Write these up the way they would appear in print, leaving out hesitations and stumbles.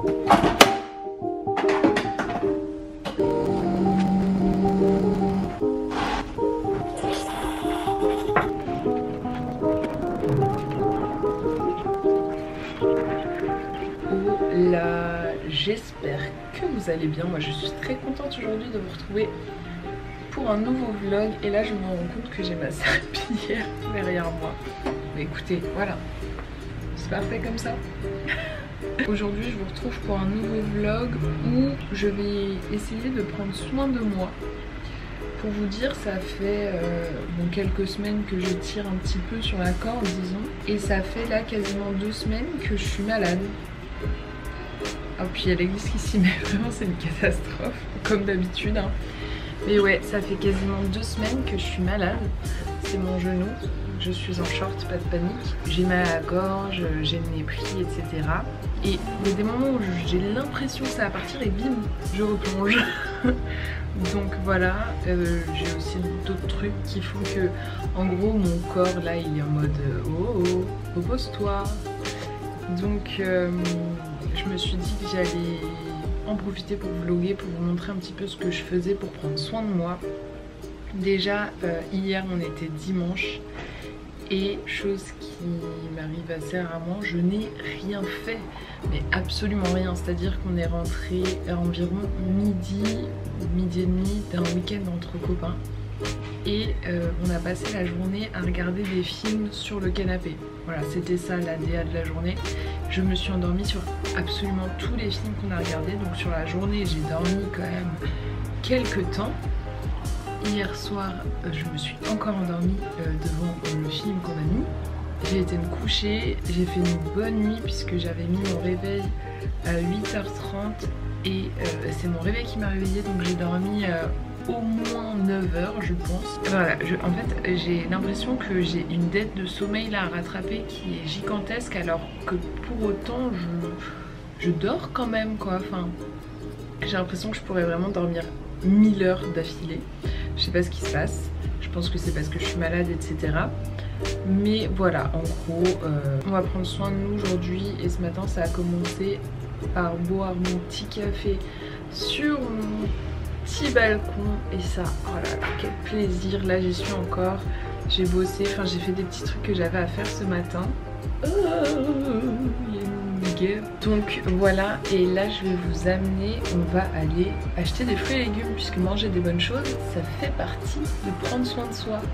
J'espère que vous allez bien. Moi je suis très contente aujourd'hui de vous retrouver pour un nouveau vlog. Et là je me rends compte que j'ai ma serpillière derrière moi. Mais écoutez, voilà, c'est parfait comme ça. Aujourd'hui je vous retrouve pour un nouveau vlog où je vais essayer de prendre soin de moi. Pour vous dire, ça fait bon, quelques semaines que je tire un petit peu sur la corde, disons. Et ça fait là quasiment 2 semaines que je suis malade. Ah, puis il y a l'église qui s'y met, vraiment c'est une catastrophe, comme d'habitude. Hein. Mais ouais, ça fait quasiment 2 semaines que je suis malade. C'est mon genou, je suis en short, pas de panique. J'ai mal à la gorge, j'ai le nez pris, etc. Et il y a des moments où j'ai l'impression que ça va partir et bim, je replonge. Donc voilà, j'ai aussi d'autres trucs qui font que, en gros, mon corps là il est en mode oh, repose-toi. Donc je me suis dit que j'allais en profiter pour vlogger, pour vous montrer un petit peu ce que je faisais pour prendre soin de moi. Déjà hier on était dimanche et chose qui m'arrive assez rarement, je n'ai rien fait, mais absolument rien. C'est-à-dire qu'on est rentré à environ midi et demi d'un week-end entre copains et on a passé la journée à regarder des films sur le canapé. Voilà, c'était ça la DA de la journée. Je me suis endormie sur absolument tous les films qu'on a regardés. Donc sur la journée, j'ai dormi quand même quelques temps. Hier soir, je me suis encore endormie devant le film qu'on a mis. J'ai été me coucher, j'ai fait une bonne nuit puisque j'avais mis mon réveil à 8h30 et c'est mon réveil qui m'a réveillée, donc j'ai dormi au moins 9h je pense. Voilà, en fait j'ai l'impression que j'ai une dette de sommeil là à rattraper qui est gigantesque, alors que pour autant je dors quand même quoi. Enfin, j'ai l'impression que je pourrais vraiment dormir 1000 heures d'affilée. Je sais pas ce qui se passe, je pense que c'est parce que je suis malade, etc. Mais voilà, en gros on va prendre soin de nous aujourd'hui. Et ce matin ça a commencé par boire mon petit café sur mon petit balcon. Et ça, oh là là, quel plaisir. Là j'y suis encore, j'ai bossé, enfin j'ai fait des petits trucs que j'avais à faire ce matin. Donc voilà, et là je vais vous amener, on va aller acheter des fruits et légumes puisque manger des bonnes choses, ça fait partie de prendre soin de soi.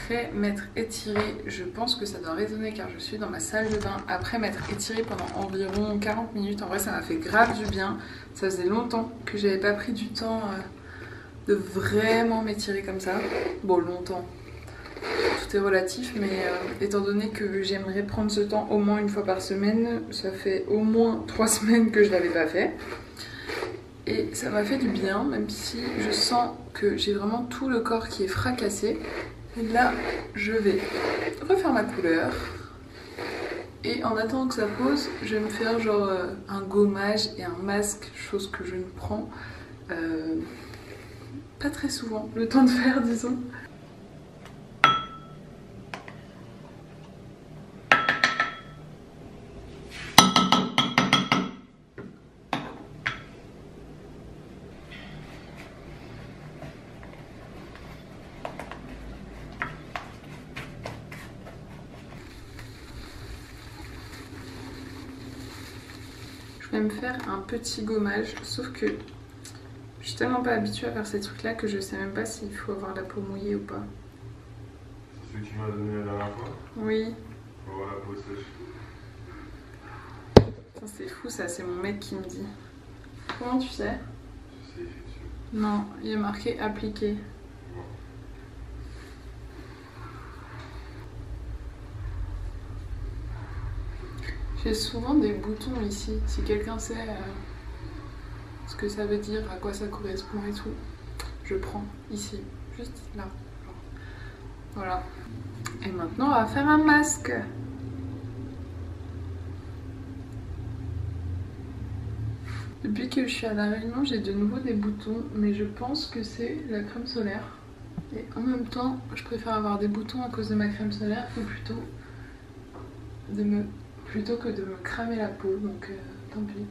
après m'être étirée, je pense que ça doit résonner car je suis dans ma salle de bain, après m'être étirée pendant environ 40 minutes, en vrai ça m'a fait grave du bien. Ça faisait longtemps que j'avais pas pris du temps de vraiment m'étirer comme ça. Bon, longtemps, tout est relatif, mais étant donné que j'aimerais prendre ce temps au moins une fois par semaine, ça fait au moins 3 semaines que je l'avais pas fait. Et ça m'a fait du bien, même si je sens que j'ai vraiment tout le corps qui est fracassé. Et là, je vais refaire ma couleur. Et en attendant que ça pose, je vais me faire genre un gommage et un masque, chose que je ne prends pas très souvent le temps de faire, disons. Je vais me faire un petit gommage, sauf que je suis tellement pas habituée à faire ces trucs là que je sais même pas s'il faut avoir la peau mouillée ou pas. C'est ce que tu m'as donné la dernière fois? Oui. Pour avoir la peau sèche. C'est fou ça, c'est mon mec qui me dit. Comment tu sais? Je sais, effectivement. Non, il est marqué appliqué. Bon. J'ai souvent des boutons ici, si quelqu'un sait ce que ça veut dire, à quoi ça correspond et tout, je prends ici, juste là. Voilà. Et maintenant on va faire un masque. Depuis que je suis à La Réunion, j'ai de nouveau des boutons, mais je pense que c'est la crème solaire. Et en même temps, je préfère avoir des boutons à cause de ma crème solaire que plutôt que de me cramer la peau, donc tant pis.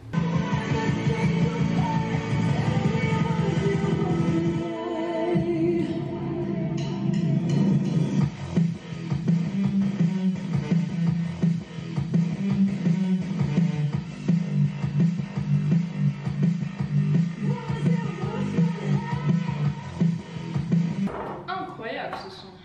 Incroyable ce son.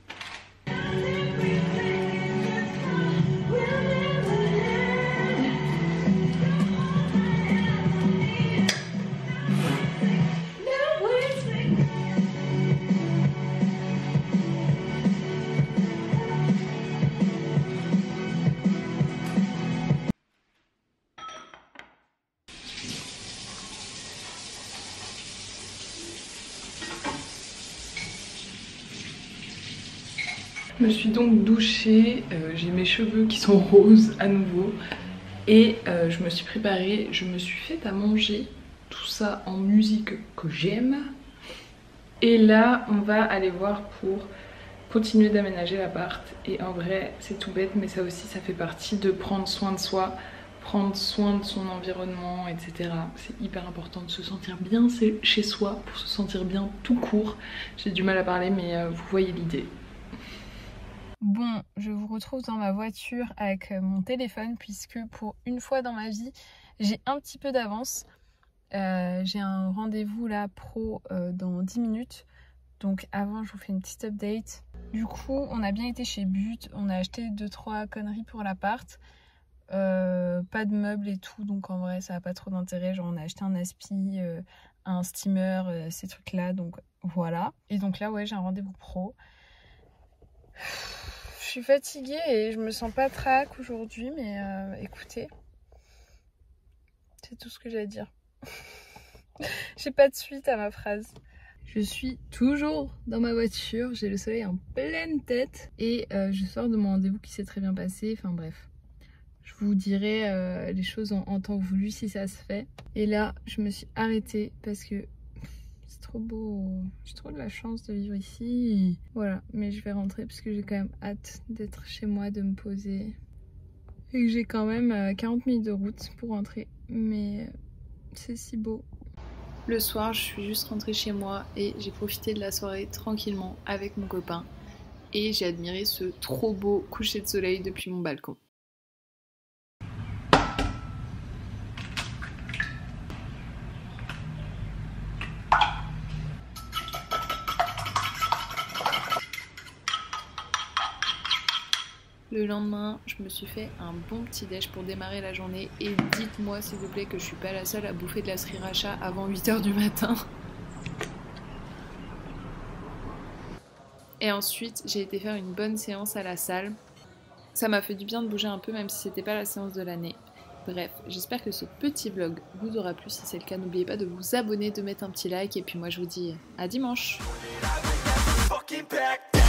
Je me suis donc douchée, j'ai mes cheveux qui sont roses à nouveau et je me suis préparée, je me suis fait à manger, tout ça en musique que j'aime. Et là on va aller voir pour continuer d'aménager l'appart et en vrai c'est tout bête mais ça aussi ça fait partie de prendre soin de soi, prendre soin de son environnement, etc. C'est hyper important de se sentir bien chez soi pour se sentir bien tout court. J'ai du mal à parler mais vous voyez l'idée. Bon, je vous retrouve dans ma voiture avec mon téléphone puisque pour une fois dans ma vie, j'ai un petit peu d'avance. J'ai un rendez-vous là pro dans 10 minutes. Donc avant, je vous fais une petite update. Du coup, on a bien été chez But. On a acheté 2-3 conneries pour l'appart. Pas de meubles et tout. Donc en vrai, ça n'a pas trop d'intérêt. Genre on a acheté un aspi, un steamer, ces trucs là. Donc voilà. Et donc là, ouais, j'ai un rendez-vous pro. Je suis fatiguée et je me sens pas trac aujourd'hui, mais écoutez, c'est tout ce que j'ai à dire. J'ai pas de suite à ma phrase. Je suis toujours dans ma voiture, j'ai le soleil en pleine tête et je sors de mon rendez-vous qui s'est très bien passé, enfin bref. Je vous dirai les choses en temps voulu si ça se fait. Et là, je me suis arrêtée parce que c'est trop beau, j'ai trop de la chance de vivre ici. Voilà, mais je vais rentrer parce que j'ai quand même hâte d'être chez moi, de me poser. Et que j'ai quand même 40 minutes de route pour rentrer, mais c'est si beau. Le soir, je suis juste rentrée chez moi et j'ai profité de la soirée tranquillement avec mon copain. Et j'ai admiré ce trop beau coucher de soleil depuis mon balcon. Le lendemain, je me suis fait un bon petit déj pour démarrer la journée et dites-moi s'il vous plaît que je suis pas la seule à bouffer de la sriracha avant 8h du matin. Et ensuite, j'ai été faire une bonne séance à la salle. Ça m'a fait du bien de bouger un peu même si c'était pas la séance de l'année. Bref, j'espère que ce petit vlog vous aura plu. Si c'est le cas, n'oubliez pas de vous abonner, de mettre un petit like et puis moi je vous dis à dimanche.